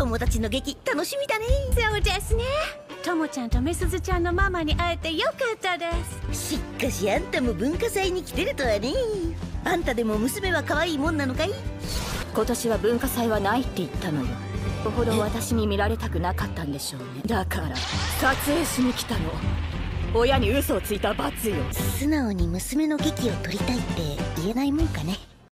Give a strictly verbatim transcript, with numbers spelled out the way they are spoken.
友達の劇楽しみだね。 そうですね。ともちゃんとみすずちゃんのママに会えてよかったです。 しっかしあんたも文化祭に来てるとはね。あんたでも娘は可愛いもんなのかい？ 今年は文化祭はないって言ったのよ。よほど私に見られたくなかったんでしょうね。だから撮影しに来たの。親に嘘をついた罰よ。 素直に娘の劇を撮りたいって言えないもんかね。